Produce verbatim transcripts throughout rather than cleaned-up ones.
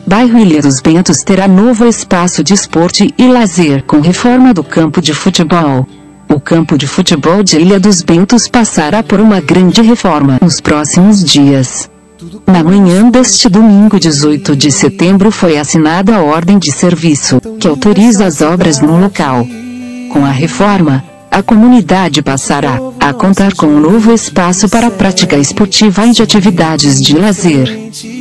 Bairro Ilha dos Bentos terá novo espaço de esporte e lazer com reforma do campo de futebol. O campo de futebol de Ilha dos Bentos passará por uma grande reforma nos próximos dias. Na manhã deste domingo, dezoito de setembro, foi assinada a ordem de serviço, que autoriza as obras no local. Com a reforma, a comunidade passará a contar com um novo espaço para a prática esportiva e de atividades de lazer.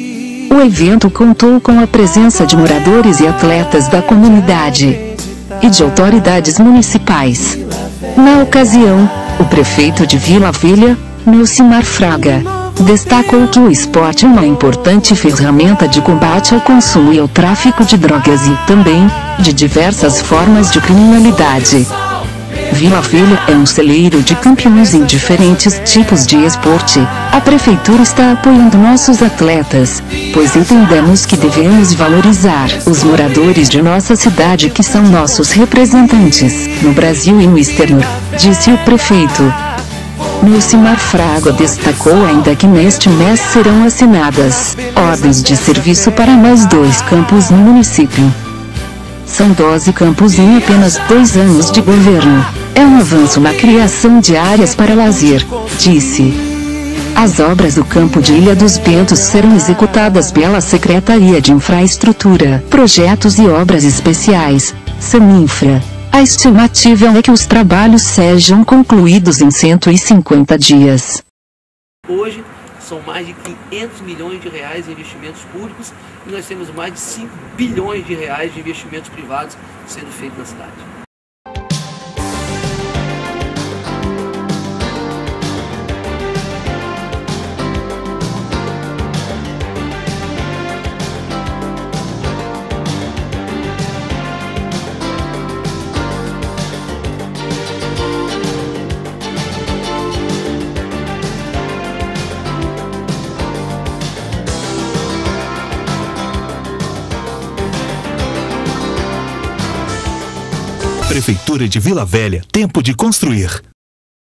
O evento contou com a presença de moradores e atletas da comunidade e de autoridades municipais. Na ocasião, o prefeito de Vila Velha, Neucimar Fraga, destacou que o esporte é uma importante ferramenta de combate ao consumo e ao tráfico de drogas e, também, de diversas formas de criminalidade. Vila Velha é um celeiro de campeões em diferentes tipos de esporte. A prefeitura está apoiando nossos atletas, pois entendemos que devemos valorizar os moradores de nossa cidade, que são nossos representantes no Brasil e no exterior, disse o prefeito. Neucimar Fraga destacou ainda que neste mês serão assinadas ordens de serviço para mais dois campos no município. São doze campos em apenas dois anos de governo. É um avanço na criação de áreas para lazer, disse. As obras do campo de Ilha dos Bentos serão executadas pela Secretaria de Infraestrutura, Projetos e Obras Especiais, Seminfra. A estimativa é que os trabalhos sejam concluídos em cento e cinquenta dias. Hoje são mais de quinhentos milhões de reais em investimentos públicos e nós temos mais de cinco bilhões de reais de investimentos privados sendo feitos na cidade. Prefeitura de Vila Velha, tempo de construir.